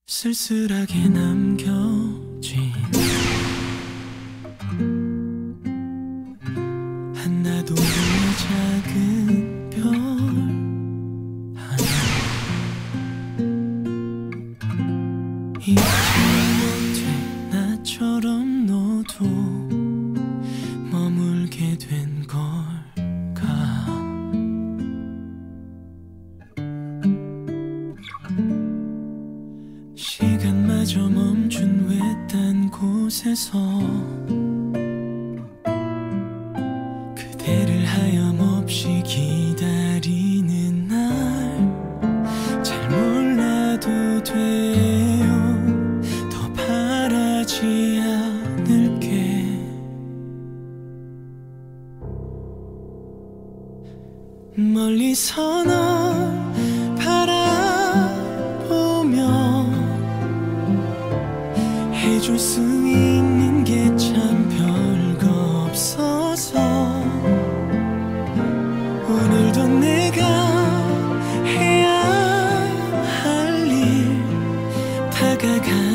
쓸쓸하게 남겨진 한나도 몰래 작은 별 하나 잊지 못해 나처럼 너도 머물게 된 걸까. 시간마저 멈춘 외딴 곳에서 그대를 하염없이 기다리는 날 잘 몰라도 돼요. 더 바라지 않을게. 멀리서 널 바라보며 해줄 수 있는 게 참 별거 없어서 오늘도 내가 해야 할 일 다가가